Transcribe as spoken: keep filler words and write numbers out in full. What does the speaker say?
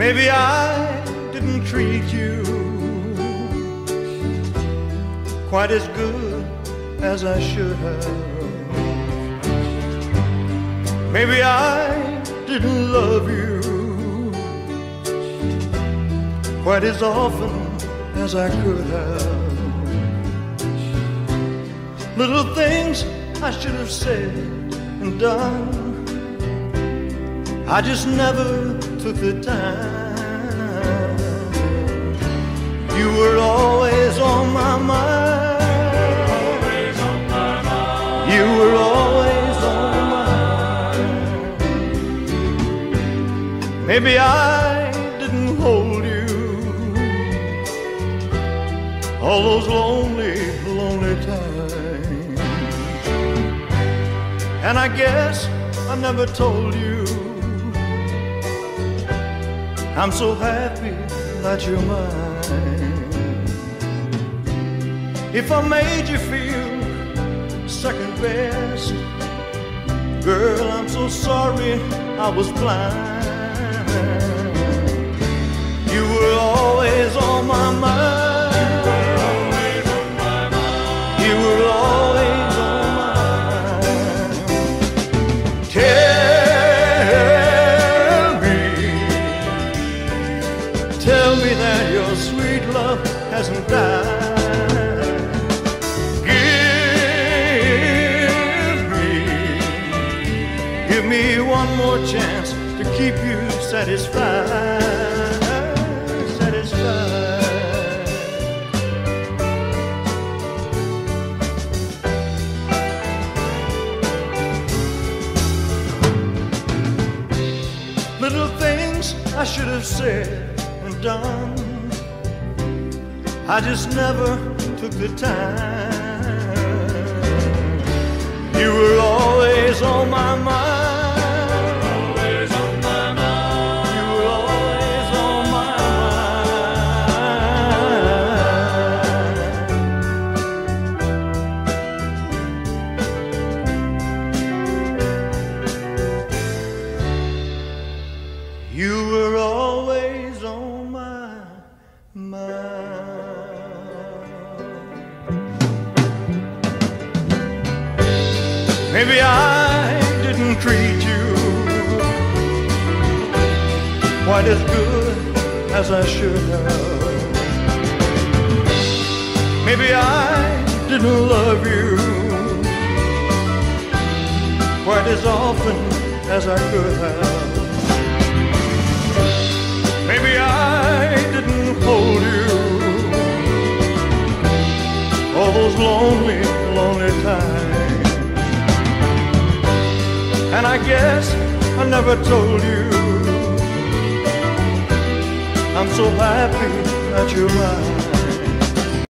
Maybe I didn't treat you quite as good as I should have. Maybe I didn't love you quite as often as I could have. Little things I should have said and done, I just never took the time. You were always on my mind. Always on my mind. You were always on my mind. Maybe I didn't hold you all those lonely, lonely times. And I guess I never told you I'm so happy that you're mine. If I made you feel second best, girl, I'm so sorry I was blind. You were always on my mind. You were always on my mind. Tell me, tell me that your sweet love hasn't died. Give me, give me one more chance to keep you satisfied, satisfied. Little things I should have said and done, I just never took the time. You were always on my mind. Always on my mind. You were always on my mind. You were always on my mind. Maybe I didn't treat you quite as good as I should have. Maybe I didn't love you quite as often as I could have. Maybe I didn't hold you all those lonely, lonely times. And I guess I never told you I'm so happy that you're mine.